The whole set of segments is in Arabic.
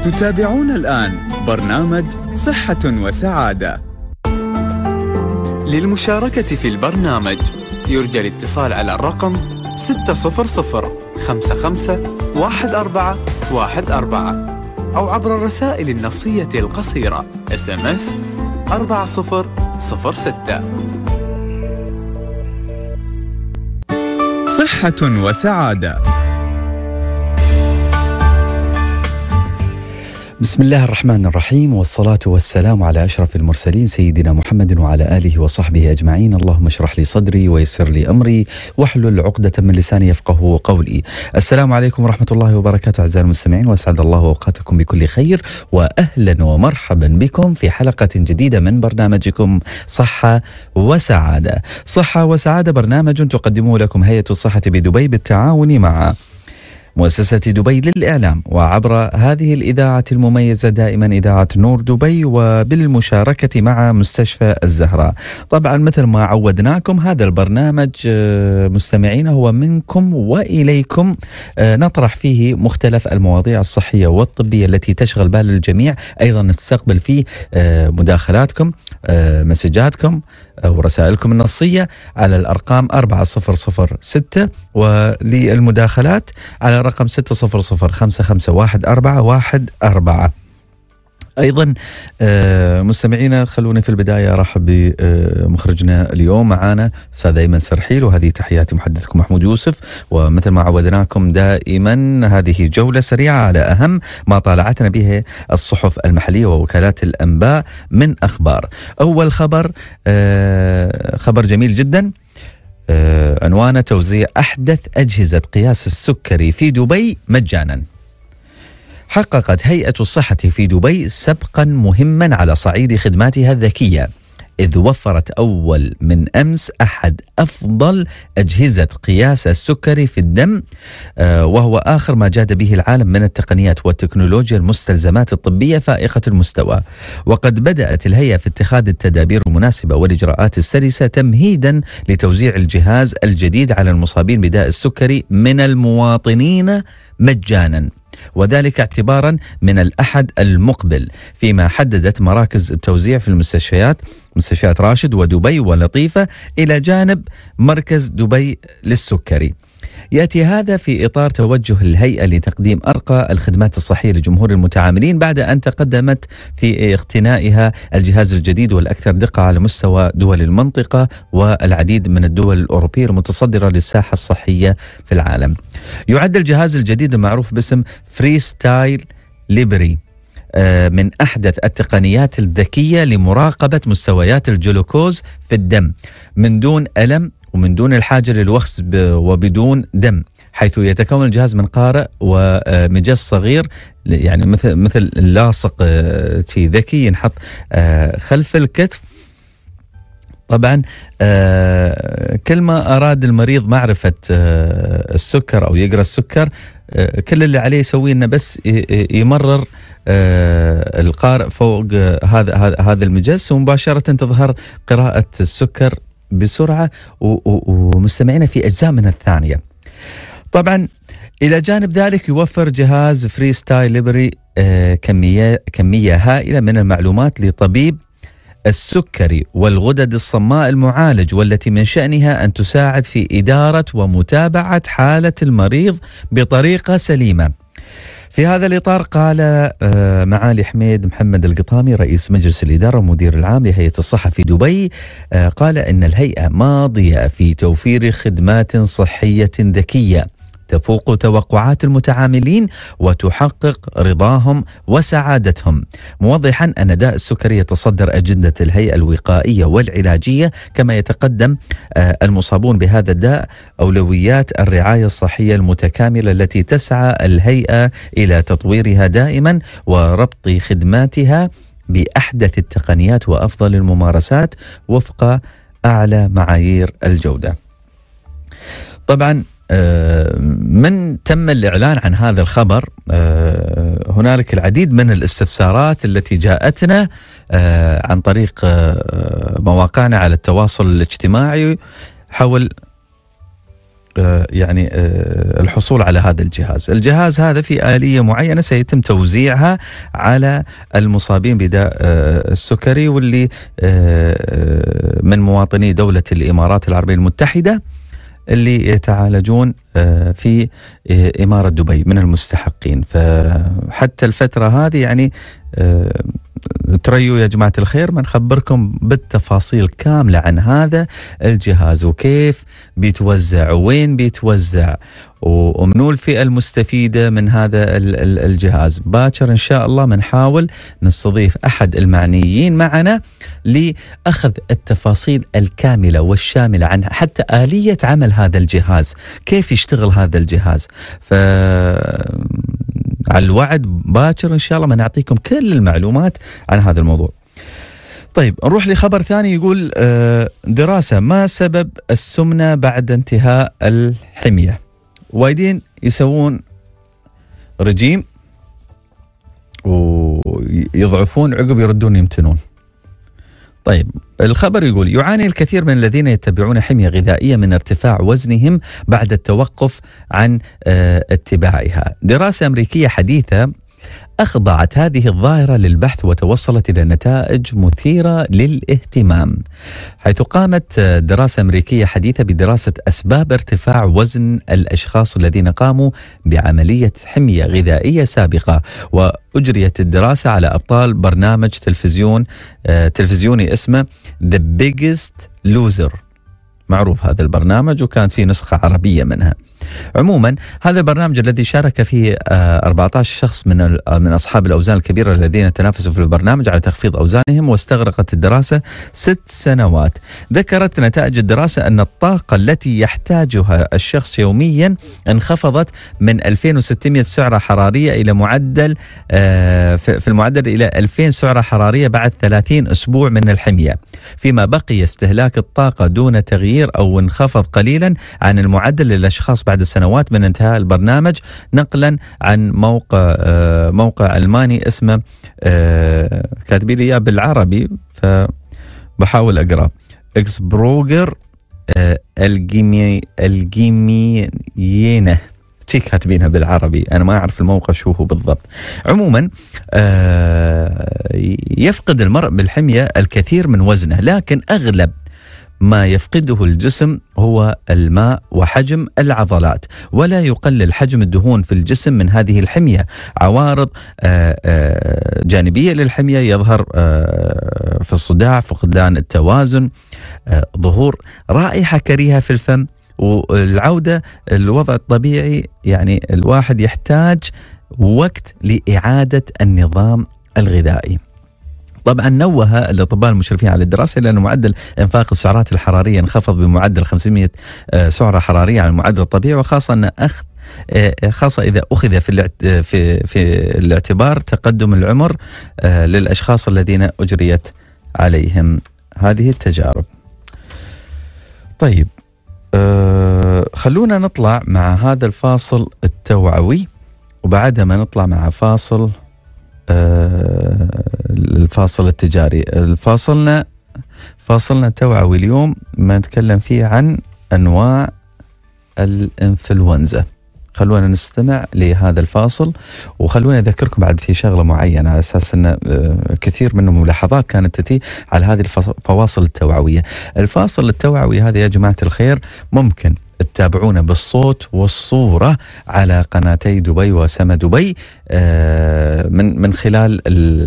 تتابعون الآن برنامج صحة وسعادة. للمشاركة في البرنامج يرجى الاتصال على الرقم 600-55-1414 أو عبر الرسائل النصية القصيرة SMS 4006. صحة وسعادة. بسم الله الرحمن الرحيم، والصلاة والسلام على أشرف المرسلين سيدنا محمد وعلى آله وصحبه أجمعين. اللهم اشرح لي صدري ويسر لي أمري واحلل عقدة من لساني يفقه قولي. السلام عليكم ورحمة الله وبركاته أعزائي المستمعين، وأسعد الله أوقاتكم بكل خير، وأهلا ومرحبا بكم في حلقة جديدة من برنامجكم صحة وسعادة. صحة وسعادة برنامج تقدمه لكم هيئة الصحة بدبي بالتعاون مع مؤسسة دبي للإعلام، وعبر هذه الإذاعة المميزة دائما إذاعة نور دبي، وبالمشاركة مع مستشفى الزهراء. طبعا مثل ما عودناكم هذا البرنامج مستمعين هو منكم وإليكم، نطرح فيه مختلف المواضيع الصحية والطبية التي تشغل بال الجميع. أيضا نستقبل فيه مداخلاتكم، مسجاتكم ورسائلكم النصية على الأرقام 4006، وللمداخلات على رقم 600-551414. أيضا مستمعينا خلوني في البداية أرحب بمخرجنا اليوم معنا أستاذ أيمن سرحيل، وهذه تحياتي محدثكم محمود يوسف. ومثل ما عودناكم دائما هذه جولة سريعة على أهم ما طالعتنا به الصحف المحلية ووكالات الأنباء من أخبار. أول خبر خبر جميل جدا، عنوانه توزيع أحدث أجهزة قياس السكري في دبي مجانا. حققت هيئة الصحة في دبي سبقا مهما على صعيد خدماتها الذكية، إذ وفرت أول من أمس أحد أفضل أجهزة قياس السكري في الدم، وهو آخر ما جاد به العالم من التقنيات والتكنولوجيا المستلزمات الطبية فائقة المستوى. وقد بدأت الهيئة في اتخاذ التدابير المناسبة والإجراءات السلسة تمهيدا لتوزيع الجهاز الجديد على المصابين بداء السكري من المواطنين مجانا، وذلك اعتبارا من الأحد المقبل، فيما حددت مراكز التوزيع في مستشفيات راشد ودبي ولطيفة إلى جانب مركز دبي للسكري. يأتي هذا في إطار توجه الهيئة لتقديم أرقى الخدمات الصحية لجمهور المتعاملين، بعد أن تقدمت في اقتنائها الجهاز الجديد والأكثر دقة على مستوى دول المنطقة والعديد من الدول الأوروبية المتصدرة للساحة الصحية في العالم. يعد الجهاز الجديد المعروف باسم فري ستايل ليبري من أحدث التقنيات الذكية لمراقبة مستويات الجلوكوز في الدم من دون ألم ومن دون الحاجة للوخز وبدون دم، حيث يتكون الجهاز من قارئ ومجس صغير، يعني مثل لاصق ذكي ينحط خلف الكتف. طبعا كل ما أراد المريض معرفة السكر أو يقرأ السكر، كل اللي عليه يسويه إنه بس يمرر القارئ فوق هذا المجس، ومباشرة تظهر قراءة السكر بسرعة ومستمعين في أجزاء من الثانية. طبعا إلى جانب ذلك يوفر جهاز فري ستايل ليبري كمية هائلة من المعلومات لطبيب السكري والغدد الصماء المعالج، والتي من شأنها أن تساعد في إدارة ومتابعة حالة المريض بطريقة سليمة. في هذا الإطار قال معالي حميد محمد القطامي رئيس مجلس الإدارة ومدير العام لهيئة الصحة في دبي، قال إن الهيئة ماضية في توفير خدمات صحية ذكية تفوق توقعات المتعاملين وتحقق رضاهم وسعادتهم، موضحا أن داء السكري يتصدر أجندة الهيئة الوقائية والعلاجية، كما يتقدم المصابون بهذا الداء أولويات الرعاية الصحية المتكاملة التي تسعى الهيئة إلى تطويرها دائما وربط خدماتها بأحدث التقنيات وأفضل الممارسات وفق أعلى معايير الجودة. طبعا من تم الإعلان عن هذا الخبر هنالك العديد من الاستفسارات التي جاءتنا عن طريق مواقعنا على التواصل الاجتماعي حول يعني الحصول على هذا الجهاز هذا في آلية معينة سيتم توزيعها على المصابين بداء السكري، واللي من مواطني دولة الإمارات العربية المتحدة اللي يتعالجون في إمارة دبي من المستحقين. فحتى الفترة هذه يعني تريوا يا جماعة الخير ما نخبركم بالتفاصيل كاملة عن هذا الجهاز وكيف بيتوزع وين بيتوزع ومنو الفئة المستفيدة من هذا الجهاز. باكر إن شاء الله منحاول نستضيف أحد المعنيين معنا لأخذ التفاصيل الكاملة والشاملة عنها، حتى آلية عمل هذا الجهاز، كيف يشتغل هذا الجهاز. على الوعد باكر إن شاء الله ما نعطيكم كل المعلومات عن هذا الموضوع. طيب نروح لخبر ثاني يقول دراسة ما سبب السمنة بعد انتهاء الحمية. وايدين يسوون رجيم ويضعفون عقب يردون يمتنون. طيب الخبر يقول يعاني الكثير من الذين يتبعون حمية غذائية من ارتفاع وزنهم بعد التوقف عن اتباعها. دراسة أمريكية حديثة أخضعت هذه الظاهرة للبحث وتوصلت إلى نتائج مثيرة للاهتمام، حيث قامت دراسة أمريكية حديثة بدراسة أسباب ارتفاع وزن الأشخاص الذين قاموا بعملية حمية غذائية سابقة. وأجريت الدراسة على أبطال برنامج تلفزيوني اسمه The Biggest Loser، معروف هذا البرنامج وكانت فيه نسخة عربية منها. عموما هذا البرنامج الذي شارك فيه 14 شخص من أصحاب الأوزان الكبيرة الذين تنافسوا في البرنامج على تخفيض أوزانهم، واستغرقت الدراسة 6 سنوات. ذكرت نتائج الدراسة أن الطاقة التي يحتاجها الشخص يوميا انخفضت من 2600 سعرة حرارية إلى في المعدل إلى 2000 سعرة حرارية بعد 30 أسبوع من الحمية، فيما بقي استهلاك الطاقة دون تغيير أو انخفض قليلا عن المعدل للأشخاص بعد السنوات من انتهاء البرنامج، نقلا عن موقع ألماني اسمه كاتبين لي بالعربي فبحاول أقرأ إكسبروجر الجيميينه، تي كاتبينها بالعربي، أنا ما أعرف الموقع شو هو بالضبط. عموما يفقد المرء بالحمية الكثير من وزنه، لكن أغلب ما يفقده الجسم هو الماء وحجم العضلات، ولا يقلل حجم الدهون في الجسم من هذه الحمية. عوارض جانبية للحمية يظهر في الصداع، فقدان التوازن، ظهور رائحة كريهة في الفم، والعودة الوضع الطبيعي. يعني الواحد يحتاج وقت لإعادة النظام الغذائي. طبعا نوه الأطباء المشرفين على الدراسة لأن معدل إنفاق السعرات الحرارية انخفض بمعدل 500 سعرة حرارية عن المعدل الطبيعي، وخاصة إذا أخذ في الاعتبار تقدم العمر للأشخاص الذين أجريت عليهم هذه التجارب. طيب خلونا نطلع مع هذا الفاصل التوعوي، وبعدها ما نطلع مع الفاصل التجاري. فاصلنا توعوي اليوم ما نتكلم فيه عن أنواع الإنفلونزا. خلونا نستمع لهذا الفاصل، وخلونا أذكركم بعد في شغلة معينة على أساس أن كثير من الملاحظات كانت تتي على هذه الفواصل التوعوية. الفاصل التوعوي هذا يا جماعة الخير ممكن تتابعونا بالصوت والصورة على قناتي دبي وسما دبي من خلال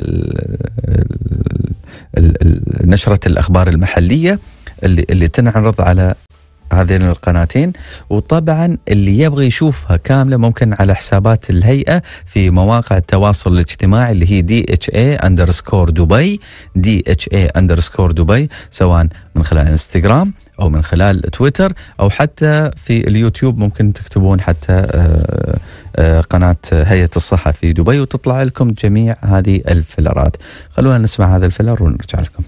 نشرة الأخبار المحلية اللي تنعرض على هذين القناتين. وطبعا اللي يبغى يشوفها كاملة ممكن على حسابات الهيئة في مواقع التواصل الاجتماعي اللي هي DHA_دبي DHA_دبي، سواء من خلال انستغرام أو من خلال تويتر أو حتى في اليوتيوب. ممكن تكتبون حتى قناة هيئة الصحة في دبي وتطلع لكم جميع هذه الفلرات. خلونا نسمع هذا الفلر ونرجع لكم.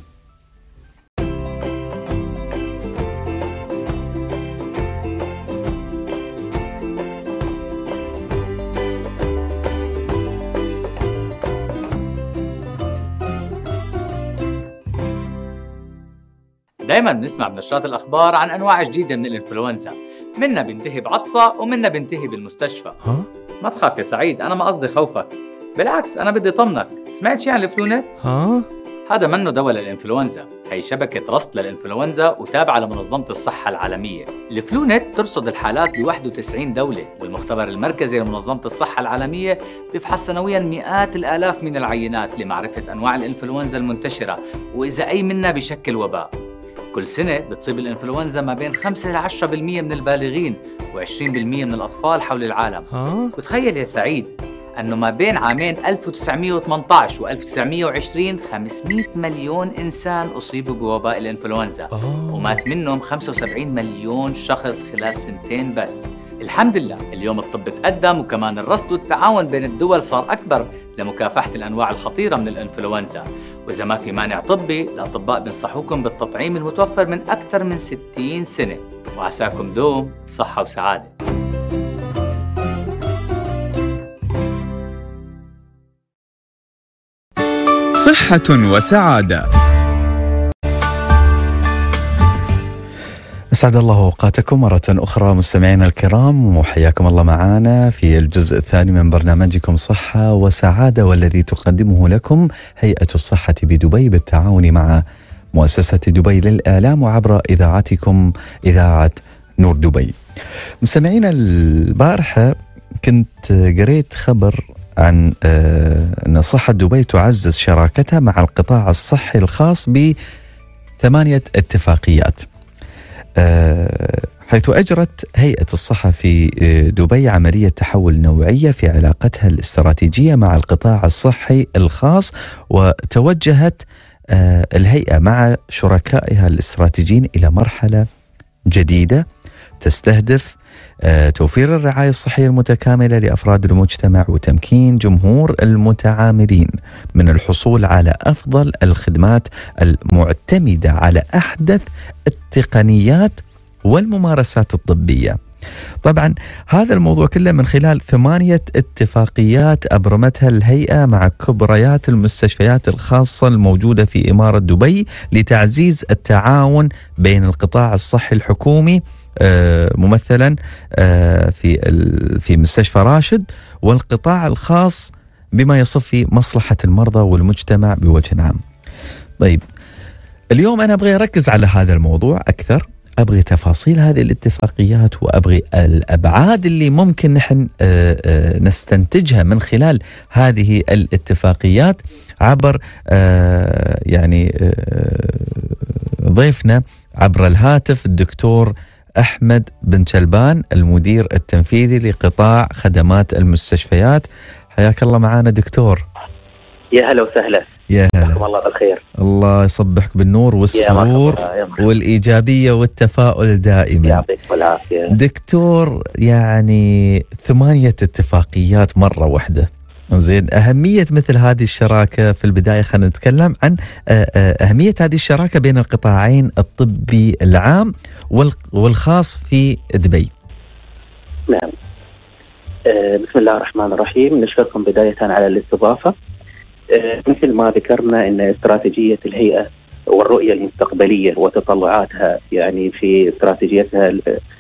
دائما بنسمع بنشرات الأخبار عن أنواع جديدة من الإنفلونزا، منا بينتهي بعطسة ومنا بينتهي بالمستشفى. ما تخاف يا سعيد، أنا ما قصدي خوفك، بالعكس أنا بدي طمنك. سمعت شي عن الفلونت؟ هذا منه دواء للإنفلونزا، هي شبكة رصد للإنفلونزا وتابعة لمنظمة الصحة العالمية. الفلونت ترصد الحالات ب 91 دولة، والمختبر المركزي لمنظمة الصحة العالمية بيفحص سنوياً مئات الآلاف من العينات لمعرفة أنواع الإنفلونزا المنتشرة وإذا أي منها بشكل وباء. كل سنة بتصيب الإنفلونزا ما بين 5 ل 10% من البالغين و20% من الأطفال حول العالم. وتخيل يا سعيد أنه ما بين عامين 1918 و 1920 500 مليون إنسان أصيبوا بوباء الإنفلونزا، ومات منهم 75 مليون شخص خلال سنتين بس. الحمد لله اليوم الطب تقدم، وكمان الرصد والتعاون بين الدول صار أكبر لمكافحة الأنواع الخطيرة من الإنفلونزا. وإذا ما في مانع طبي، الأطباء بنصحوكم بالتطعيم المتوفر من أكثر من 60 سنة. وعساكم دوم بصحة وسعادة. صحة وسعادة. أسعد الله أوقاتكم مرة أخرى مستمعينا الكرام، وحياكم الله معنا في الجزء الثاني من برنامجكم صحة وسعادة، والذي تقدمه لكم هيئة الصحة بدبي بالتعاون مع مؤسسة دبي للإعلام وعبر إذاعتكم إذاعة نور دبي. مستمعينا، البارحة كنت قريت خبر عن أن صحة دبي تعزز شراكتها مع القطاع الصحي الخاص ب8 اتفاقيات، حيث أجرت هيئة الصحة في دبي عملية تحول نوعية في علاقتها الاستراتيجية مع القطاع الصحي الخاص، وتوجهت الهيئة مع شركائها الاستراتيجيين إلى مرحلة جديدة تستهدف توفير الرعاية الصحية المتكاملة لأفراد المجتمع، وتمكين جمهور المتعاملين من الحصول على أفضل الخدمات المعتمدة على أحدث التقنيات والممارسات الطبية. طبعا هذا الموضوع كله من خلال 8 اتفاقيات أبرمتها الهيئة مع كبريات المستشفيات الخاصة الموجودة في إمارة دبي لتعزيز التعاون بين القطاع الصحي الحكومي ممثلا في مستشفى راشد، والقطاع الخاص بما يصف في مصلحة المرضى والمجتمع بوجه عام. طيب اليوم أنا أبغى أركز على هذا الموضوع أكثر، أبغي تفاصيل هذه الاتفاقيات، وأبغي الأبعاد اللي ممكن نحن نستنتجها من خلال هذه الاتفاقيات عبر ضيفنا عبر الهاتف الدكتور أحمد بن شلبان، المدير التنفيذي لقطاع خدمات المستشفيات. حياك الله معنا دكتور. يا هلا وسهلا. يا هلا. الله بالخير. الله يصبحك بالنور والسرور والإيجابية والتفاؤل دائما. يعطيك العافية دكتور. 8 اتفاقيات مرة واحدة، زين. أهمية مثل هذه الشراكة في البداية، خلينا نتكلم عن أهمية هذه الشراكة بين القطاعين الطبي العام والخاص في دبي. نعم. بسم الله الرحمن الرحيم. نشكركم بداية على الاستضافة. مثل ما ذكرنا أن استراتيجية الهيئة والرؤية المستقبلية وتطلعاتها في استراتيجيتها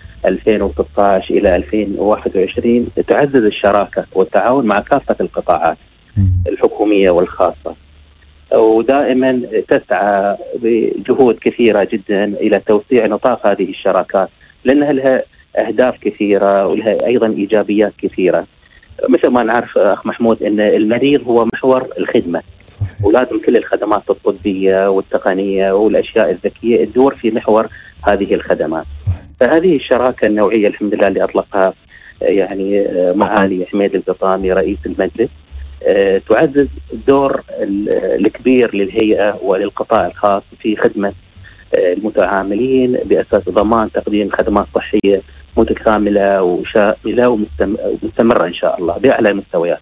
2016 إلى 2021 تعزز الشراكة والتعاون مع كافة القطاعات الحكومية والخاصة، ودائما تسعى بجهود كثيرة جدا إلى توسيع نطاق هذه الشراكات، لأنها لها أهداف كثيرة ولها أيضا إيجابيات كثيرة. مثل ما نعرف أخ محمود أن المريض هو محور الخدمة. صحيح. ولازم كل الخدمات الطبية والتقنية والأشياء الذكية تدور في محور هذه الخدمات. صحيح. فهذه الشراكة النوعية الحمد لله اللي أطلقها معالي حميد القطامي رئيس المجلس تعزز الدور الكبير للهيئة وللقطاع الخاص في خدمة المتعاملين بأساس ضمان تقديم خدمات صحية متكاملة وشاملة ومستمرة إن شاء الله بأعلى المستويات.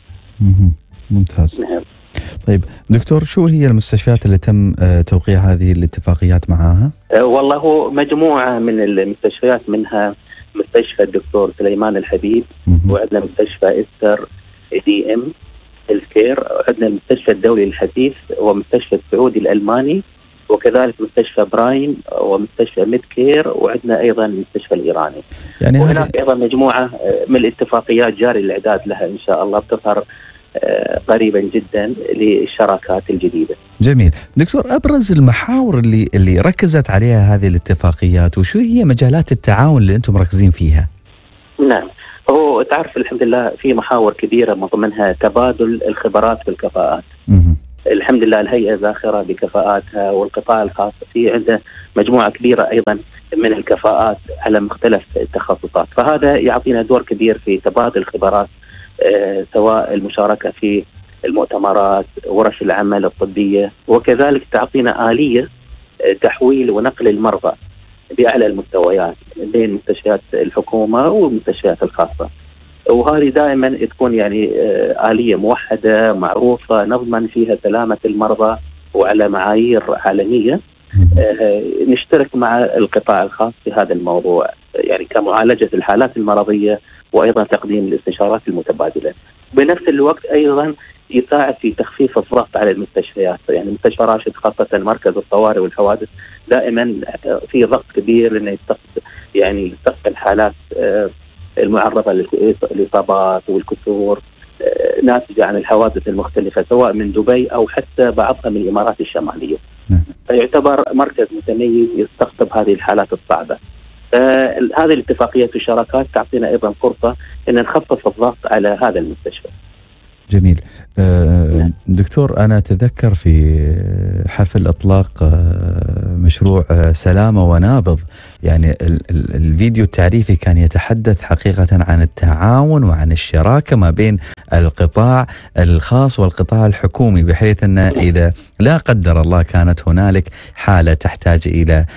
ممتاز. نعم. طيب دكتور، شو هي المستشفيات اللي تم توقيع هذه الاتفاقيات معها؟ والله هو مجموعة من المستشفيات، منها مستشفى الدكتور سليمان الحبيب، وعندنا مستشفى إستر DM هيلث كير، وعندنا المستشفى الدولي الحديث، ومستشفى السعودي الألماني، وكذلك مستشفى برايم ومستشفى ميدكير، وعندنا أيضا المستشفى الإيراني. يعني وهناك أيضا مجموعة من الاتفاقيات جاري الإعداد لها إن شاء الله بتظهر قريبا جدا للشراكات الجديدة. جميل. دكتور، أبرز المحاور اللي ركزت عليها هذه الاتفاقيات، وشو هي مجالات التعاون اللي أنتم مركزين فيها؟ نعم، هو تعرف الحمد لله في محاور كبيرة من ضمنها تبادل الخبرات والكفاءات. الحمد لله الهيئة زاخرة بكفاءاتها، والقطاع الخاص في عنده مجموعة كبيرة أيضا من الكفاءات على مختلف التخصصات، فهذا يعطينا دور كبير في تبادل الخبرات، سواء المشاركة في المؤتمرات، ورش العمل الطبية، وكذلك تعطينا آلية تحويل ونقل المرضى بأعلى المستويات بين مستشفيات الحكومة والمستشفيات الخاصة. وهذه دائما تكون يعني آلية موحدة معروفة نضمن فيها سلامة المرضى وعلى معايير عالمية. نشترك مع القطاع الخاص في هذا الموضوع، يعني كمعالجة الحالات المرضية وأيضا تقديم الاستشارات المتبادلة. بنفس الوقت أيضا يساعد في تخفيف الضغط على المستشفيات، يعني مستشفى راشد خاصة مركز الطوارئ والحوادث دائما في ضغط كبير انه يستقبل حالات المعرضة للإصابات والكسور ناتجة عن الحوادث المختلفة سواء من دبي أو حتى بعضها من الإمارات الشمالية. فيعتبر مركز متميز يستقطب هذه الحالات الصعبة. هذه الاتفاقيات والشراكات تعطينا أيضا فرصة أن نخفف الضغط على هذا المستشفى. جميل. دكتور، أنا أتذكر في حفل إطلاق مشروع سلامة ونابض، يعني الفيديو التعريفي كان يتحدث حقيقة عن التعاون وعن الشراكة ما بين القطاع الخاص والقطاع الحكومي، بحيث أن إذا لا قدر الله كانت هنالك حالة تحتاج إلى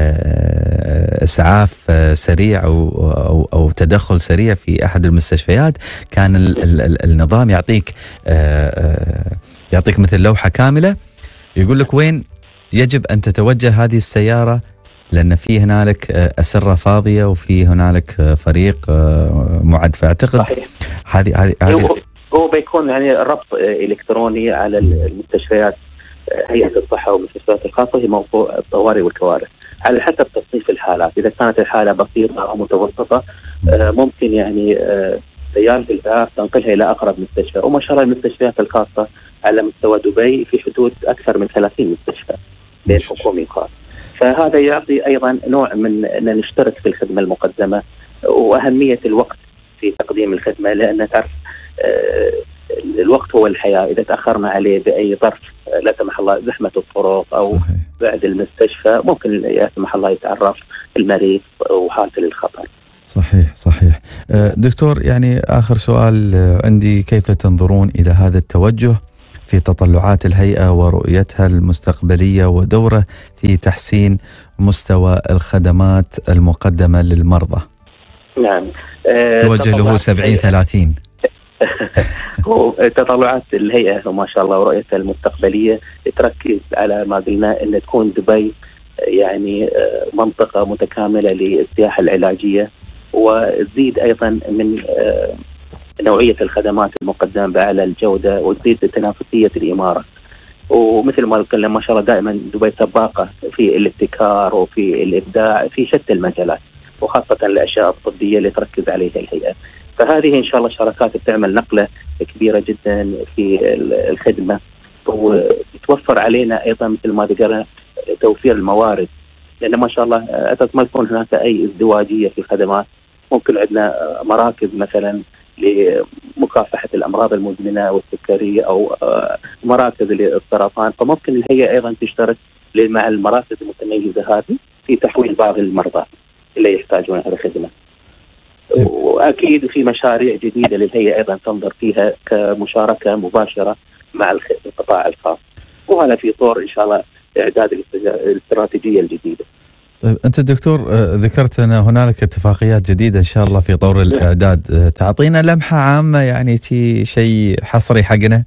إسعاف سريع أو تدخل سريع في أحد المستشفيات، كان النظام يعطيك مثل لوحة كاملة يقول لك وين يجب أن تتوجه هذه السيارة، لأن في هنالك أسرة فاضية وفي هنالك فريق معد. فأعتقد هذه هو بيكون يعني ربط إلكتروني على المستشفيات، هيئة الصحة والمستشفيات الخاصة، هي موضوع الطوارئ والكوارث على حسب تصنيف الحالات. إذا كانت الحالة بسيطة أو متوسطة ممكن يعني سيارة الإسعاف تنقلها إلى أقرب مستشفى. وما شاء الله المستشفيات الخاصة على مستوى دبي في حدود أكثر من 30 مستشفى بين حكومي وخاص، فهذا يعطي أيضا نوع من أن نشترك في الخدمة المقدمة وأهمية الوقت في تقديم الخدمة، لأن تعرف الوقت هو الحياة. إذا تأخرنا عليه بأي ظرف لا سمح الله زحمة الطرق أو بعد المستشفى ممكن لا سمح الله يتعرف المريض وحالته للخطر. صحيح. دكتور، يعني آخر سؤال عندي، كيف تنظرون إلى هذا التوجه في تطلعات الهيئة ورؤيتها المستقبلية ودوره في تحسين مستوى الخدمات المقدمة للمرضى؟ نعم، توجه له 70-30. هو تطلعات الهيئة وما شاء الله ورؤيتها المستقبلية تركز على ما قلنا أن تكون دبي يعني منطقة متكاملة للسياحة العلاجية، وتزيد أيضا من نوعية الخدمات المقدمة بأعلى الجودة، وتزيد تنافسية الإمارة. ومثل ما قلنا ما شاء الله دائما دبي سباقة في الابتكار وفي الإبداع في شتى المجالات، وخاصة الأشياء الطبية اللي تركز عليها الهيئة. فهذه إن شاء الله شراكات بتعمل نقلة كبيرة جدا في الخدمة، وتوفر علينا أيضا مثل ما ذكرنا توفير الموارد، لأن ما شاء الله أساس ما يكون هناك أي ازدواجية في الخدمات. ممكن عندنا مراكز مثلا لمكافحة الأمراض المزمنة والسكرية أو مراكز للسرطان، فممكن الهيئة أيضا تشترك مع المراكز المتميزة هذه في تحويل بعض المرضى اللي يحتاجون هذه الخدمة. وأكيد في مشاريع جديدة للهيئة أيضا تنظر فيها كمشاركة مباشرة مع القطاع الخاص، وهذا في طور إن شاء الله إعداد الاستراتيجية الجديدة. طيب، أنت دكتور ذكرت أن هنالك اتفاقيات جديدة إن شاء الله في طور الإعداد، تعطينا لمحة عامة يعني شيء حصري حقنا؟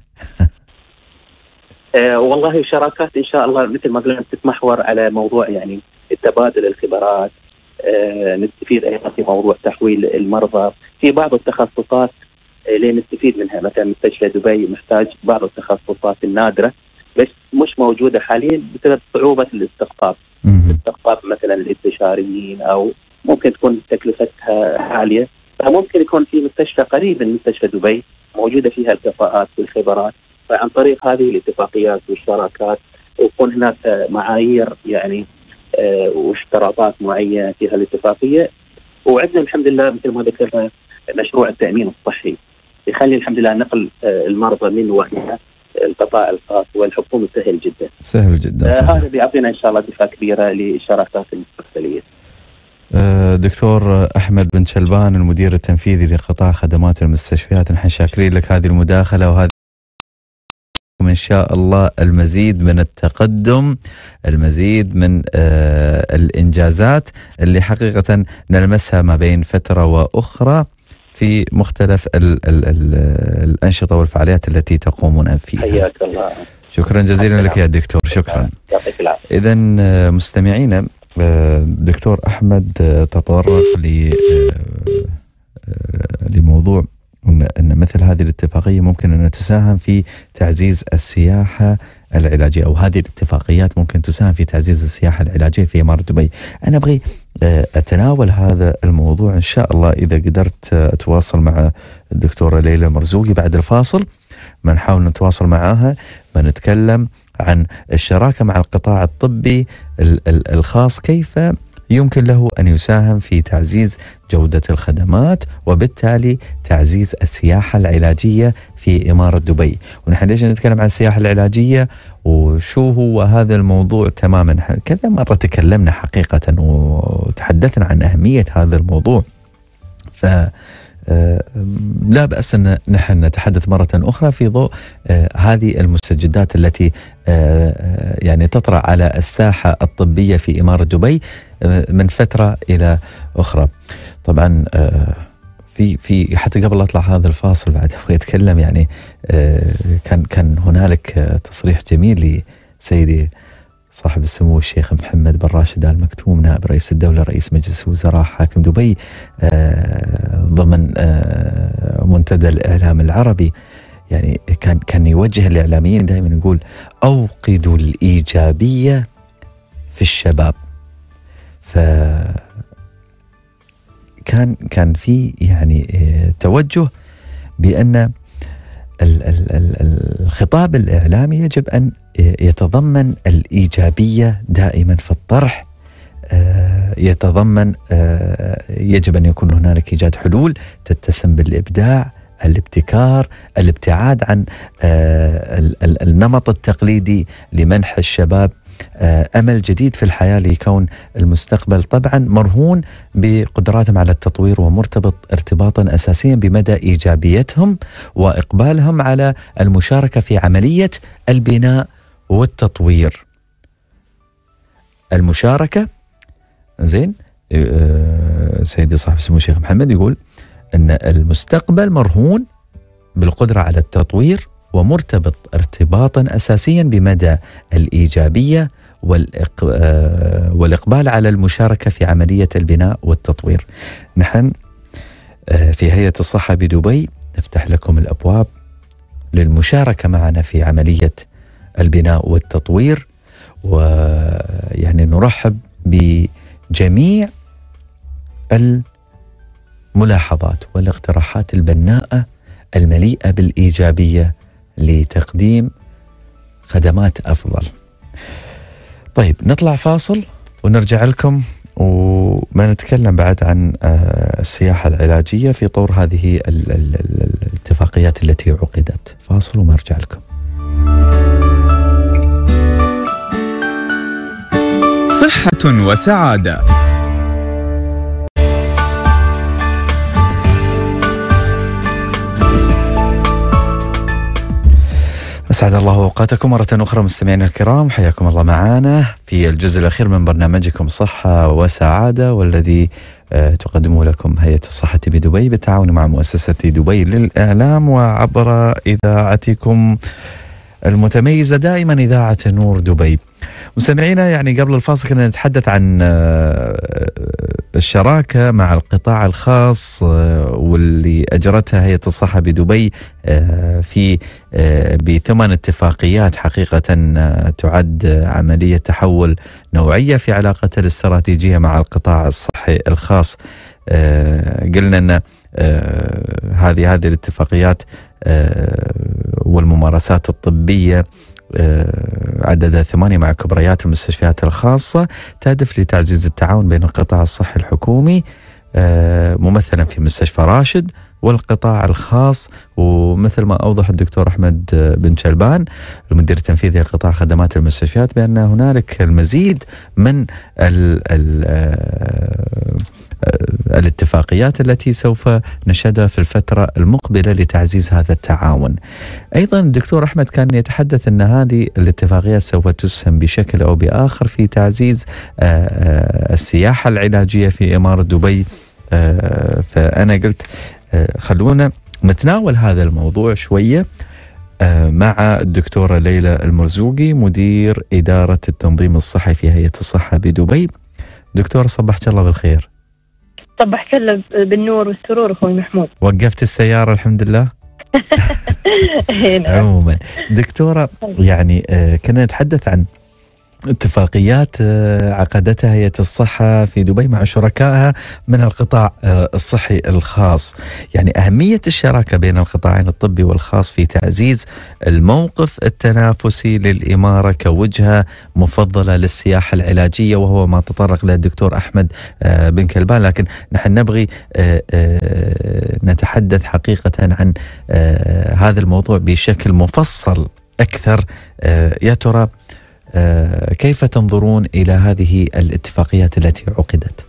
والله الشراكات إن شاء الله مثل ما قلنا تتمحور على موضوع يعني التبادل الخبرات، نستفيد أيضا في موضوع تحويل المرضى في بعض التخصصات اللي نستفيد منها. مثلا مستشفى دبي محتاج بعض التخصصات النادرة بس مش موجودة حاليا بسبب صعوبة الاستقطاب. استقطاب مثلا الاستشاريين، أو ممكن تكون تكلفتها عالية. فممكن يكون في مستشفى قريب من مستشفى دبي موجودة فيها الكفاءات والخبرات، فعن طريق هذه الاتفاقيات والشراكات ويكون هناك معايير يعني واشتراطات معينة في هالاتفاقية. وعندنا الحمد لله مثل ما ذكرنا مشروع التأمين الصحي يخلي الحمد لله نقل المرضى من وهنا القطاع الخاص والحكومة سهل جدا. سهل جدا. هذا بيعطينا إن شاء الله دفعة كبيرة للشراكات المستقبلية. دكتور أحمد بن شلبان المدير التنفيذي لقطاع خدمات المستشفيات، نحن شاكرين لك هذه المداخلة وهذه إن شاء الله المزيد من التقدم، المزيد من الإنجازات اللي حقيقة نلمسها ما بين فترة وأخرى في مختلف الأنشطة والفعاليات التي تقومون فيها. حياك الله. شكرا جزيلا لك يا دكتور. شكرا. يعطيك العافية. إذن مستمعينا، دكتور أحمد تطرق لموضوع أن مثل هذه الاتفاقية ممكن أن تساهم في تعزيز السياحة العلاجية، أو هذه الاتفاقيات ممكن تساهم في تعزيز السياحة العلاجية في إمارة دبي. أنا أبغي أتناول هذا الموضوع إن شاء الله إذا قدرت أتواصل مع الدكتورة ليلى مرزوقي بعد الفاصل، بنحاول نتواصل معها، بنتكلم عن الشراكة مع القطاع الطبي الخاص، كيف يمكن له أن يساهم في تعزيز جودة الخدمات وبالتالي تعزيز السياحة العلاجية في إمارة دبي. ونحن ليش نتكلم عن السياحة العلاجية وشو هو هذا الموضوع تماما؟ كذا مرة تكلمنا حقيقة وتحدثنا عن أهمية هذا الموضوع، لا بأس أن نحن نتحدث مرة أخرى في ضوء هذه المستجدات التي يعني تطرأ على الساحة الطبية في إمارة دبي من فترة إلى أخرى. طبعا في حتى قبل أطلع هذا الفاصل بعد أبغى أتكلم، يعني كان هنالك تصريح جميل لسيدي صاحب السمو الشيخ محمد بن راشد آل مكتوم نائب رئيس الدولة رئيس مجلس الوزراء حاكم دبي ضمن منتدى الإعلام العربي. يعني كان يوجه الإعلاميين دائما يقول أوقدوا الإيجابية في الشباب. كان في يعني توجه بأن الخطاب الإعلامي يجب أن يتضمن الإيجابية دائما في الطرح، يتضمن يجب أن يكون هنالك إيجاد حلول تتسم بالإبداع، الابتكار، الابتعاد عن النمط التقليدي لمنح الشباب أمل جديد في الحياة ليكون المستقبل طبعا مرهون بقدراتهم على التطوير ومرتبط ارتباطا أساسيا بمدى إيجابيتهم وإقبالهم على المشاركة في عملية البناء والتطوير. المشاركة زين. سيدي صاحب السمو الشيخ محمد يقول أن المستقبل مرهون بالقدرة على التطوير ومرتبط ارتباطا أساسيا بمدى الإيجابية والإقبال على المشاركة في عملية البناء والتطوير. نحن في هيئة الصحة بدبي نفتح لكم الأبواب للمشاركة معنا في عملية البناء والتطوير، ويعني نرحب بجميع الملاحظات والاقتراحات البناءة المليئة بالإيجابية لتقديم خدمات أفضل. طيب نطلع فاصل ونرجع لكم وما نتكلم بعد عن السياحة العلاجية في طور هذه الاتفاقيات التي عقدت. فاصل وما نرجع لكم. صحة وسعادة. أسعد الله أوقاتكم مرة أخرى مستمعينا الكرام، حياكم الله معنا في الجزء الأخير من برنامجكم صحة وسعادة، والذي تقدمه لكم هيئة الصحة بدبي بالتعاون مع مؤسسة دبي للإعلام وعبر إذاعتكم المتميزة دائما إذاعة نور دبي. مستمعينا، يعني قبل الفاصل كنا نتحدث عن الشراكة مع القطاع الخاص واللي أجرتها هيئة الصحة بدبي في ب8 اتفاقيات حقيقة تعد عملية تحول نوعية في علاقتها الاستراتيجية مع القطاع الصحي الخاص. قلنا أن هذه الاتفاقيات والممارسات الطبية عددها 8 مع كبريات المستشفيات الخاصة، تهدف لتعزيز التعاون بين القطاع الصحي الحكومي ممثلا في مستشفى راشد والقطاع الخاص. ومثل ما أوضح الدكتور أحمد بن شلبان المدير التنفيذي لقطاع خدمات المستشفيات بأن هنالك المزيد من الاتفاقيات التي سوف نشهدها في الفترة المقبلة لتعزيز هذا التعاون. أيضا الدكتور أحمد كان يتحدث أن هذه الاتفاقيات سوف تسهم بشكل أو بآخر في تعزيز السياحة العلاجية في إمارة دبي. فأنا قلت خلونا نتناول هذا الموضوع شوية مع الدكتورة ليلى المرزوقي مدير إدارة التنظيم الصحي في هيئة الصحة بدبي. دكتورة صبحت الله بالخير. صبحت الله بالنور والسرور أخوي محمود. وقفت السيارة الحمد لله. عموما دكتورة، يعني كنا نتحدث عن اتفاقيات عقدتها هيئة الصحة في دبي مع شركائها من القطاع الصحي الخاص. يعني أهمية الشراكة بين القطاعين الطبي والخاص في تعزيز الموقف التنافسي للإمارة كوجهة مفضلة للسياحة العلاجية، وهو ما تطرق له الدكتور أحمد بن كلبان. لكن نحن نبغي نتحدث حقيقة عن هذا الموضوع بشكل مفصل أكثر. يا ترى كيف تنظرون إلى هذه الاتفاقيات التي عقدت؟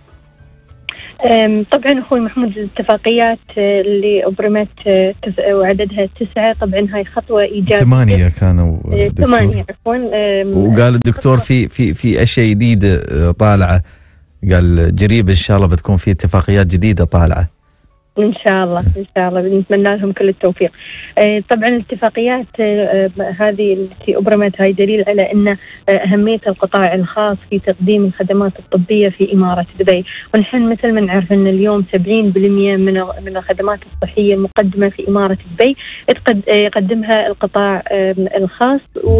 طبعا أخوي محمود، الاتفاقيات اللي أبرمت وعددها 9، طبعا هاي خطوة إيجابية. 8 كانوا 8 عفوا. وقال الدكتور في أشياء جديدة طالعة، قال قريب إن شاء الله بتكون في اتفاقيات جديدة طالعة. إن شاء الله إن شاء الله بنتمنى لهم كل التوفيق. طبعا الاتفاقيات هذه التي أبرمت هاي دليل على أن أهمية القطاع الخاص في تقديم الخدمات الطبية في إمارة دبي. ونحن مثل ما نعرف أن اليوم 70% من الخدمات الصحية المقدمة في إمارة دبي يقدمها القطاع الخاص،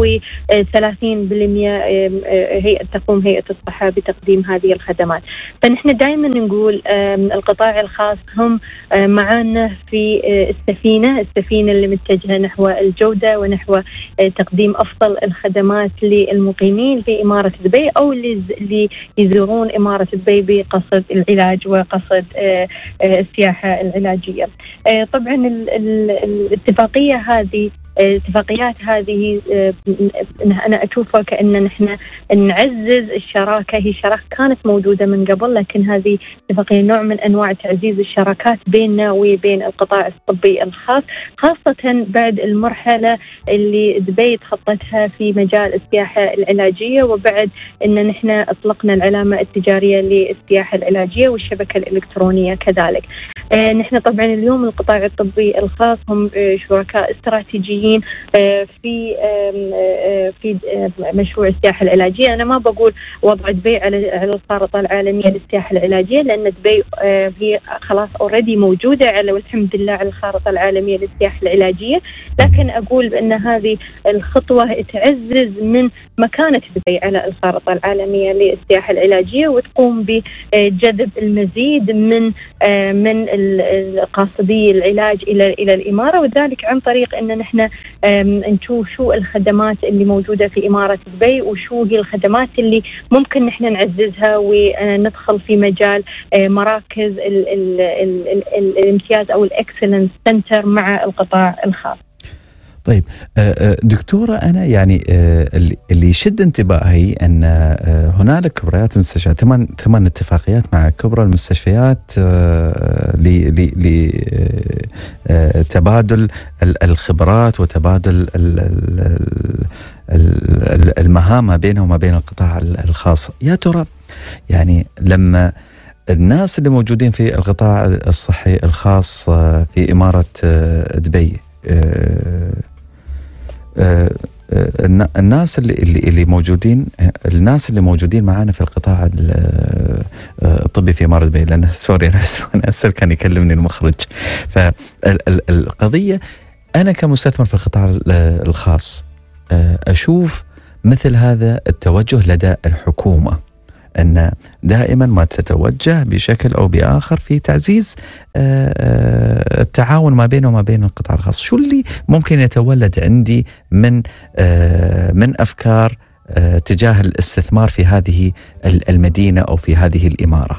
و30% تقوم هيئة الصحة بتقديم هذه الخدمات. فنحن دائما نقول القطاع الخاص هم معانا في السفينة اللي متجهة نحو الجودة ونحو تقديم أفضل الخدمات للمقيمين في إمارة دبي أو اللي يزورون إمارة دبي بقصد العلاج وقصد السياحة العلاجية. طبعا الاتفاقيات هذه أنا أشوفها كأن نحن نعزز الشراكة. هي شراكة كانت موجودة من قبل، لكن هذه اتفاقية نوع من أنواع تعزيز الشراكات بيننا وبين القطاع الطبي الخاص، خاصة بعد المرحلة اللي دبي تخطتها في مجال السياحة العلاجية، وبعد أن نحن أطلقنا العلامة التجارية للسياحة العلاجية والشبكة الإلكترونية كذلك. نحن طبعا اليوم القطاع الطبي الخاص هم شركاء استراتيجيين في مشروع السياحة العلاجية. أنا ما بقول وضع دبي على الخارطة العالمية للسياحة العلاجية، لأن دبي هي خلاص أوريدي موجودة والحمد لله على الخارطة العالمية للسياحة العلاجية، لكن أقول بأن هذه الخطوة تعزز من مكانة دبي على الخارطة العالمية للسياحة العلاجية، وتقوم بجذب المزيد من قاصدي العلاج إلى الإمارة، وذلك عن طريق أن نحن نشوف شو الخدمات اللي موجودة في إمارة دبي وشو هي الخدمات اللي ممكن نحن نعززها وندخل في مجال مراكز الامتياز أو الإكسلنس سنتر مع القطاع الخاص. طيب دكتورة، أنا يعني اللي يشد انتباهي أن هنالك كبريات المستشفيات 8 اتفاقيات مع كبرى المستشفيات لتبادل الخبرات وتبادل المهام ما بينهم وما بين القطاع الخاص. يا ترى يعني لما الناس اللي موجودين في القطاع الصحي الخاص في إمارة دبي الناس اللي موجودين معانا في القطاع الطبي في إمارة دبي، لأن سوري أنا أسأل كان يكلمني المخرج. فالقضية أنا كمستثمر في القطاع الخاص أشوف مثل هذا التوجه لدى الحكومة، أن دائما ما تتوجه بشكل أو بآخر في تعزيز التعاون ما بينه وما بين القطاع الخاص. شو اللي ممكن يتولد عندي من أفكار تجاه الاستثمار في هذه المدينة أو في هذه الإمارة؟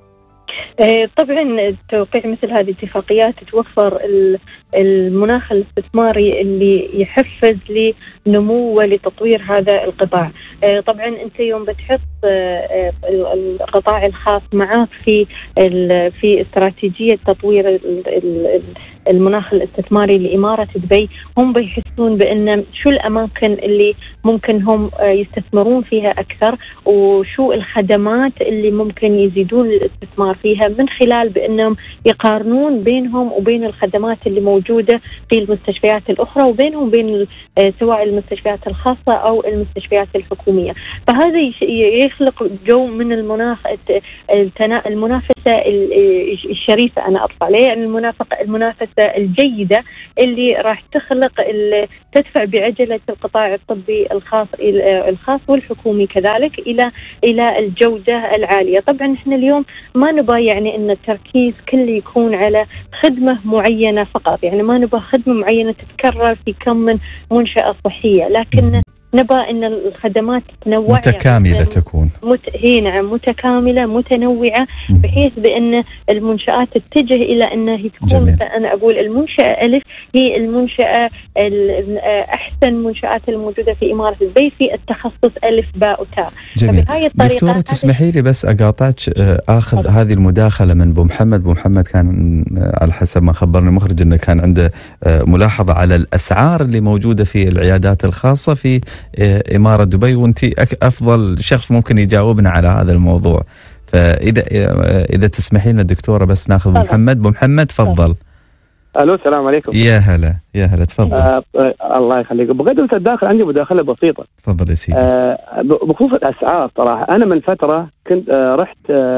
طبعا توقيع مثل هذه الاتفاقيات توفر المناخ الاستثماري اللي يحفز لنمو ولتطوير هذا القطاع. طبعا انت يوم بتحط القطاع الخاص معاك في استراتيجية تطوير المناخ الاستثماري لإمارة دبي، هم بيحسون بأن شو الأماكن اللي ممكن هم يستثمرون فيها أكثر، وشو الخدمات اللي ممكن يزيدون الاستثمار فيها، من خلال بأنهم يقارنون بينهم وبين الخدمات اللي موجودة في المستشفيات الأخرى، وبينهم بين سواء المستشفيات الخاصة أو المستشفيات الحكومية. فهذا يخلق جو من المنافسة الشريفة، أنا أطلع عليه، يعني المنافسة الجيدة اللي راح تدفع بعجلة القطاع الطبي الخاص والحكومي كذلك إلى الجودة العالية. طبعا احنا اليوم ما نبغى يعني أن التركيز كله يكون على خدمة معينة فقط، يعني ما نبغى خدمة معينة تتكرر في كم من منشأة صحية، لكن نبغى أن الخدمات متنوعة متكاملة تكون نعم متكاملة متنوعة، بحيث بأن المنشآت تتجه إلى أنها تكون، أنا أقول المنشأة ألف هي المنشأة أحسن منشآت الموجودة في إمارة دبي في التخصص ألف باء وتاء. جميل. دكتورة تسمحي لي بس أقاطعك، أخذ هذه المداخلة من بو محمد كان على حسب ما خبرني المخرج أنه كان عنده ملاحظة على الأسعار اللي موجودة في العيادات الخاصة في إمارة دبي، وانت أفضل شخص ممكن يجاوبنا على هذا الموضوع. فإذا تسمحين الدكتورة بس ناخذ محمد تفضل. الو السلام عليكم. يا هلا تفضل. الله يخليك. بقدر الداخل عندي مداخله بسيطه. تفضل يا سيدي. بخصوص الاسعار صراحه، انا من فتره كنت رحت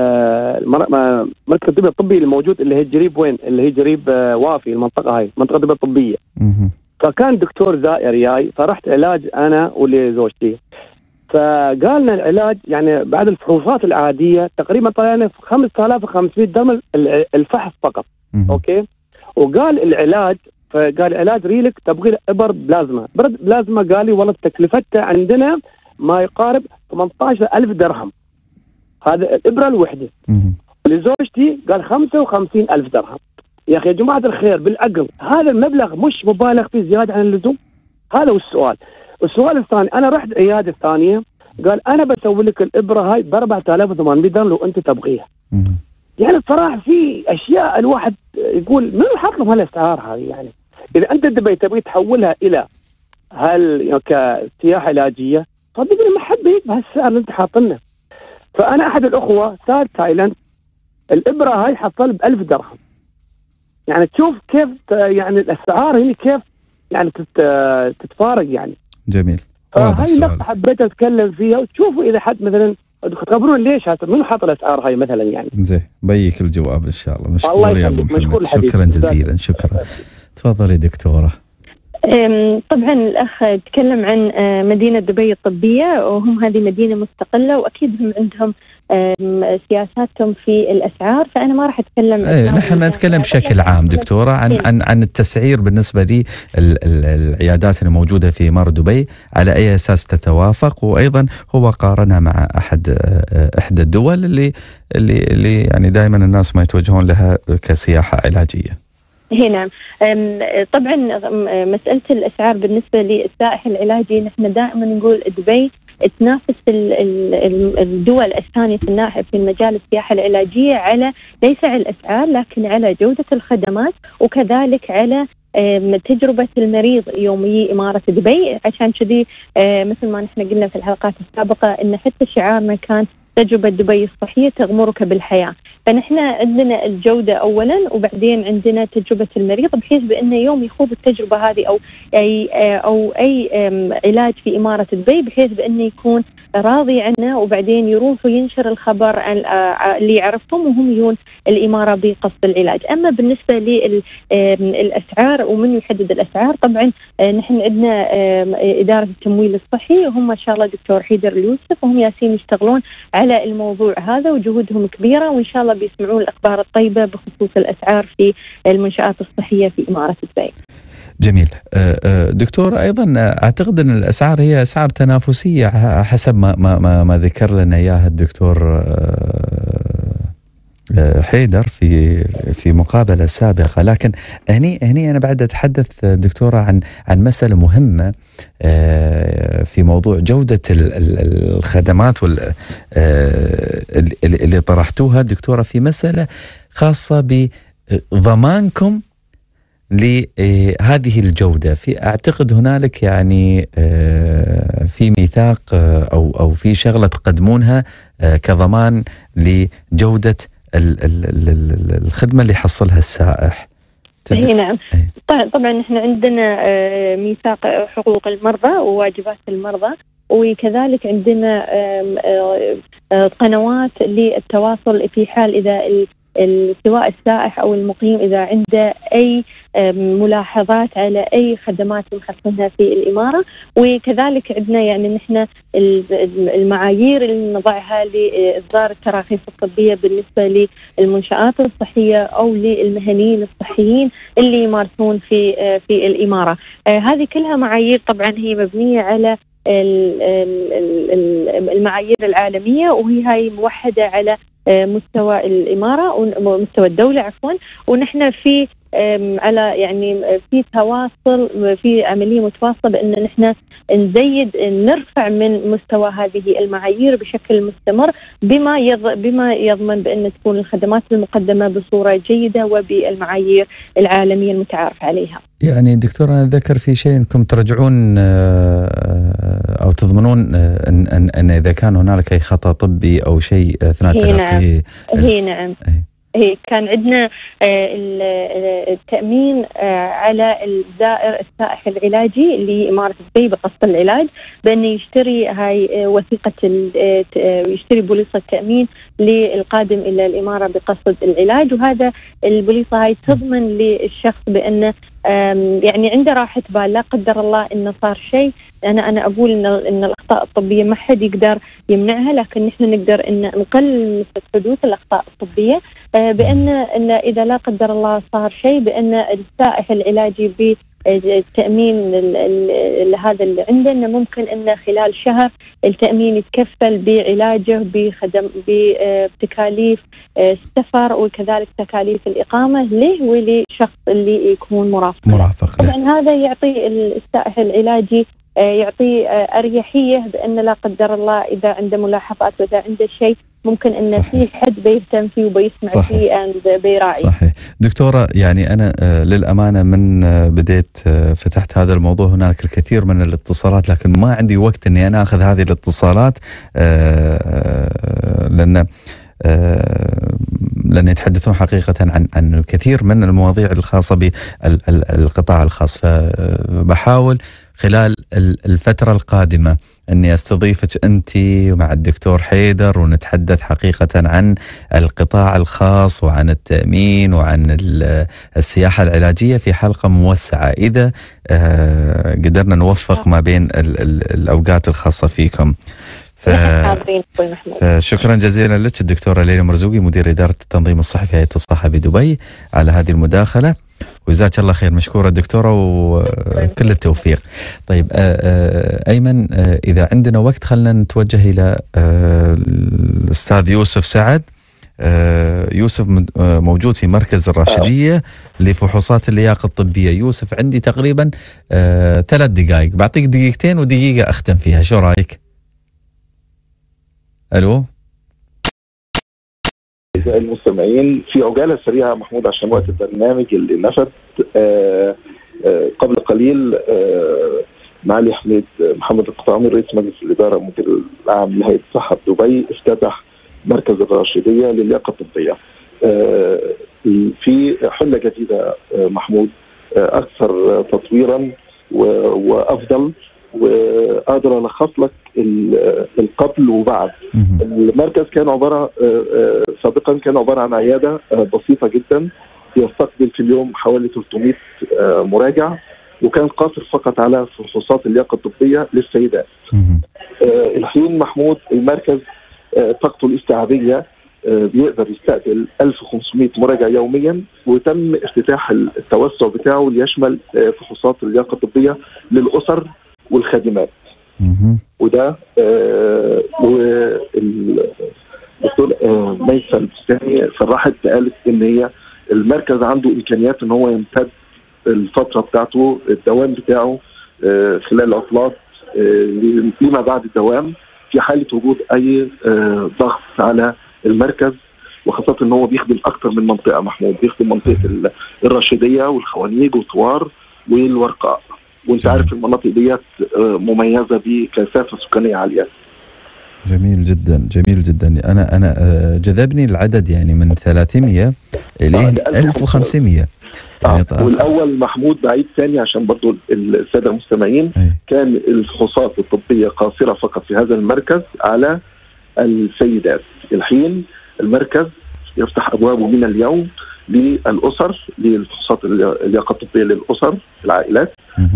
مركز الطب الطبي الموجود اللي هي جريب، وين اللي هي جريب وافي، المنطقه هاي منطقه الطب الطبيه. فكان دكتور زائر جاي، فرحت علاج انا ولزوجتي، فقالنا العلاج يعني بعد الفحوصات العاديه تقريبا طلعنا في 5500 درهم الفحص فقط. اوكي. وقال العلاج، فقال العلاج ريلك تبغي ابر بلازما، قال لي والله تكلفتها عندنا ما يقارب 18000 درهم، هذا الابره الوحده. لزوجتي قال 55000 درهم. يا اخي يا جماعه الخير بالعقل، هذا المبلغ مش مبالغ فيه زياده عن اللزوم؟ هذا هو السؤال. السؤال الثاني، انا رحت عياده ثانيه قال انا بسوي لك الابره هاي ب 4800 درهم لو انت تبغيها. يعني بصراحه في اشياء الواحد يقول منو حط لهم هالاسعار هذه؟ يعني اذا انت تبغي تحولها الى كسياحه علاجيه، صدقني ما حد بيجيب بهالسعر اللي انت حاطنه. فانا احد الاخوه سال تايلاند، الابره هاي حصل ب 1000 درهم. يعني تشوف كيف يعني الاسعار هي كيف يعني تتفارق يعني. جميل. فهاي النقطة حبيت اتكلم فيها، وتشوفوا اذا حد مثلا تخبرون ليش منو حاط الاسعار هاي مثلا يعني. زين بيك الجواب ان شاء الله. مشكور يا ابو محمد. شكرا جزيلا. شكرا. تفضلي دكتورة. طبعا الأخ تكلم عن مدينة دبي الطبية، وهم هذه مدينة مستقلة وأكيد هم عندهم سياساتهم في الأسعار، فأنا ما راح أتكلم. نحن نتكلم بشكل عام دكتورة عن التسعير بالنسبة لي العيادات الموجودة في إمارة دبي، على أي أساس تتوافق، وأيضا هو قارنها مع إحدى الدول اللي يعني دائما الناس ما يتوجهون لها كسياحة علاجية. هنا طبعا مسألة الأسعار بالنسبة للسائح العلاجي، نحن دائما نقول دبي تنافس الدول الثانية في مجال السياحة العلاجية على ليس على الأسعار، لكن على جودة الخدمات، وكذلك على تجربة المريض يومي إمارة دبي. عشان كذي مثل ما نحن قلنا في الحلقات السابقة إن حتى شعارنا كان تجربة دبي الصحية تغمرك بالحياة. فنحن عندنا الجودة أولا، وبعدين عندنا تجربة المريض، بحيث بأنه يوم يخوض التجربة هذه أو أي علاج في إمارة دبي، بحيث بأنه يكون راضي عنه، وبعدين يروح وينشر الخبر اللي يعرفهم وهم يجون الإمارة بقصد العلاج. أما بالنسبة للأسعار ومن يحدد الأسعار، طبعا نحن عندنا إدارة التمويل الصحي، وهم ما شاء الله دكتور حيدر اليوسف، وهم ياسين يشتغلون على الموضوع هذا، وجهودهم كبيرة، وإن شاء الله بيسمعون الأخبار الطيبة بخصوص الأسعار في المنشآت الصحية في إمارة دبي. جميل. دكتور، أيضا أعتقد أن الأسعار هي أسعار تنافسية حسب ما ذكر لنا إياها الدكتور حيدر في مقابلة سابقة. لكن هني أنا بعد أتحدث دكتورة عن مسألة مهمة في موضوع جودة الخدمات اللي طرحتوها دكتورة، في مسألة خاصة بضمانكم لهذه الجودة. أعتقد هنالك يعني في ميثاق أو في شغلة تقدمونها كضمان لجودة الخدمة اللي حصلها السائح. نعم. طبعا نحن عندنا ميثاق حقوق المرضى وواجبات المرضى، وكذلك عندنا قنوات للتواصل في حال إذا سواء السائح أو المقيم إذا عنده أي ملاحظات على أي خدمات نخصصها في الإمارة. وكذلك عندنا يعني نحن المعايير اللي نضعها لإصدار التراخيص الطبية بالنسبة للمنشآت الصحية أو للمهنيين الصحيين اللي يمارسون في الإمارة. هذه كلها معايير طبعا هي مبنية على المعايير العالمية، وهي هاي موحدة على مستوى الإمارة ومستوى الدولة عفوا. ونحن في على يعني في تواصل، في عملية متواصلة بأن نحن نزيد نرفع من مستوى هذه المعايير بشكل مستمر، بما يضمن بأن تكون الخدمات المقدمة بصورة جيدة وبالمعايير العالمية المتعارف عليها. يعني دكتور، أنا أذكر في شيء أنكم ترجعون أو تضمنون أن إذا كان هنالك أي خطأ طبي أو شيء أثناء تلقي. نعم. هي كان عندنا التأمين على الزائر السائح العلاجي لإمارة دبي بقصد العلاج، بأنه يشتري هاي وثيقة يشتري بوليصة تأمين للقادم إلى الإمارة بقصد العلاج. وهذا البوليصة هاي تضمن للشخص بأنه يعني عنده راحة بال، لا قدر الله إنه صار شيء. أنا أقول إن الأخطاء الطبية ما حد يقدر يمنعها، لكن نحن نقدر إن نقلل نسبة حدوث الأخطاء الطبية، بأن إذا لا قدر الله صار شيء، بأن السائح العلاجي بالتأمين هذا اللي عندنا ممكن إنه خلال شهر التأمين يتكفل بعلاجه بتكاليف السفر وكذلك تكاليف الإقامة له ولشخص اللي يكون مرافق. طبعا هذا يعطي السائح العلاجي يعطي أريحية بأن لا قدر الله إذا عنده ملاحظات وإذا عنده شيء ممكن أن في حد بيهتم فيه وبيسمع فيه بيراعي. صحيح. دكتورة، يعني أنا للأمانة من بديت فتحت هذا الموضوع هناك الكثير من الاتصالات، لكن ما عندي وقت أني أنا أخذ هذه الاتصالات لأن يتحدثون حقيقة عن الكثير من المواضيع الخاصة بالقطاع الخاص. فبحاول خلال الفترة القادمة أني أستضيفك أنت مع الدكتور حيدر ونتحدث حقيقة عن القطاع الخاص وعن التأمين وعن السياحة العلاجية في حلقة موسعة، إذا قدرنا نوفق ما بين الأوقات الخاصة فيكم. فشكرا جزيلا لك الدكتورة ليلى مرزوقي، مدير إدارة التنظيم الصحي في هيئة الصحة بدبي، على هذه المداخلة، وجزاك الله خير. مشكورة دكتورة وكل التوفيق. طيب أيمن، إذا عندنا وقت خلنا نتوجه إلى الأستاذ يوسف سعد. يوسف موجود في مركز الراشدية لفحوصات اللياقة الطبية. يوسف، عندي تقريبا 3 دقائق، بعطيك دقيقتين ودقيقة أختم فيها، شو رأيك؟ ألو المستمعين، في عجالة سريعة محمود عشان وقت البرنامج اللي نفذ قبل قليل، معالي حميد محمد القطامي رئيس مجلس الإدارة المدير العام لهيئة الصحة بدبي افتتح مركز الراشدية للياقة الطبية. في حلة جديدة محمود، أكثر تطويرا وأفضل، وأقدر ألخص لك القبل وبعد. المركز كان سابقا كان عبارة عن عيادة بسيطة جدا يستقبل في اليوم حوالي 300 مراجع، وكان قاصر فقط على فحوصات اللياقة الطبية للسيدات. الحين محمود المركز طاقته الاستيعابية بيقدر يستقبل 1500 مراجع يوميا، وتم افتتاح التوسع بتاعه ليشمل فحوصات اللياقة الطبية للأسر والخادمات. وده والدكتور ميسة البستاني صرحت قالت ان هي المركز عنده امكانيات ان هو يمتد الفترة بتاعته الدوام بتاعه خلال العطلات لما بعد الدوام في حالة وجود اي ضغط على المركز، وخاصة ان هو بيخدم اكثر من منطقة محمود، بيخدم منطقة الراشدية والخوانيج والثوار والورقاء، وانت عارف المناطق ديت مميزة بكثافة سكانية عالية. جميل جدا جميل جدا. انا جذبني العدد يعني من 300 الى 1500 يعني والاول محمود بعيد ثاني عشان برضو الساده المستمعين، كان الفحوصات الطبيه قاصره فقط في هذا المركز على السيدات. الحين المركز يفتح ابوابه من اليوم للاسر، للفحوصات اللياقه الطبيه للاسر العائلات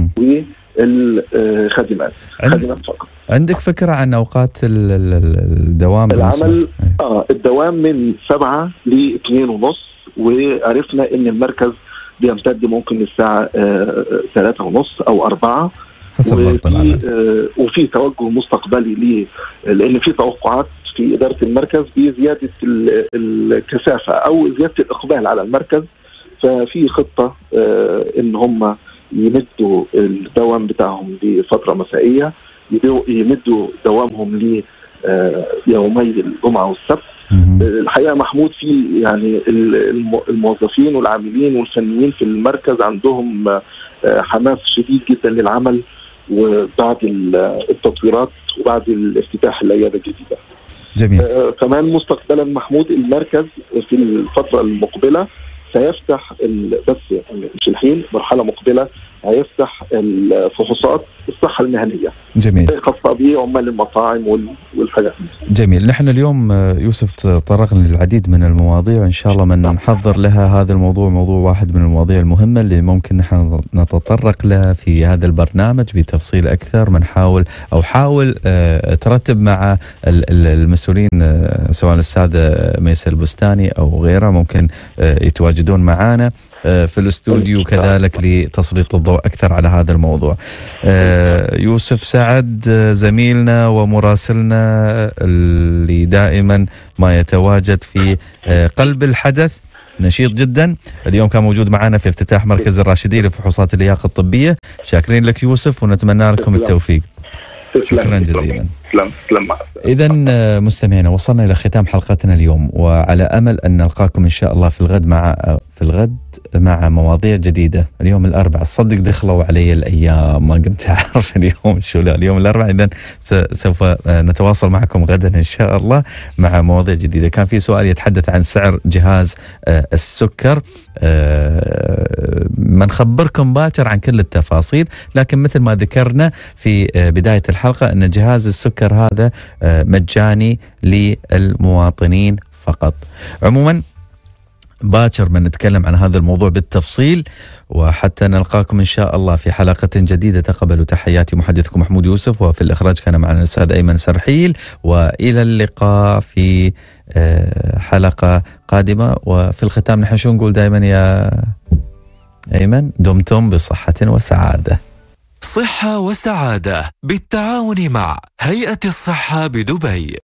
والخادمات فقط. عندك فكره عن اوقات الدوام؟ العمل الدوام من 7 ل 2:30، وعرفنا ان المركز بيمتد ممكن للساعه 3:30 أو 4 حسب وقت العمل. وفي توجه مستقبلي لان في توقعات في اداره المركز بزياده الكثافه او زياده الاقبال على المركز، ففي خطه ان هم يمدوا الدوام بتاعهم لفتره مسائيه، يمدوا دوامهم ليومي الجمعه والسبت. الحقيقه محمود في يعني الموظفين والعاملين والفنيين في المركز عندهم حماس شديد جدا للعمل، وبعد التطويرات وبعد الافتتاح العياده الجديده. جميل. كمان مستقبلا محمود المركز في الفتره المقبله سيفتح بس مش الحين، مرحله مقبله هيفتح الفحوصات الصحه المهنيه. جميل. خاصه بعمال المطاعم والحاجات. جميل. نحن اليوم يوسف تطرقنا للعديد من المواضيع، وان شاء الله من نحضر لها هذا الموضوع موضوع واحد من المواضيع المهمه اللي ممكن نحن نتطرق لها في هذا البرنامج بتفصيل اكثر. حاول ترتب مع المسؤولين سواء الساده ميسة البستاني او غيره، ممكن يتواجدون معنا في الاستوديو كذلك لتسليط الضوء أكثر على هذا الموضوع. يوسف سعد زميلنا ومراسلنا اللي دائما ما يتواجد في قلب الحدث، نشيط جدا، اليوم كان موجود معنا في افتتاح مركز الراشدية لفحوصات اللياقة الطبية. شاكرين لك يوسف ونتمنى لكم التوفيق. شكرا جزيلا. إذن مستمعينا وصلنا إلى ختام حلقتنا اليوم، وعلى أمل أن نلقاكم إن شاء الله في الغد مع مواضيع جديدة. اليوم الأربعاء، صدق دخلوا علي الأيام ما قمت أعرف اليوم شو. لا اليوم الأربعاء، إذن سوف نتواصل معكم غدا إن شاء الله مع مواضيع جديدة. كان في سؤال يتحدث عن سعر جهاز السكر، ما نخبركم باكر عن كل التفاصيل، لكن مثل ما ذكرنا في بداية الحلقة أن جهاز السكر هذا مجاني للمواطنين فقط. عموما باكر من نتكلم عن هذا الموضوع بالتفصيل، وحتى نلقاكم إن شاء الله في حلقة جديدة. تقبلوا تحياتي محدثكم محمود يوسف، وفي الإخراج كان معنا الأستاذ أيمن سرحيل، وإلى اللقاء في حلقة قادمة. وفي الختام نحن شو نقول دائما يا أيمن؟ دمتم بصحة وسعادة. صحة وسعادة بالتعاون مع هيئة الصحة بدبي.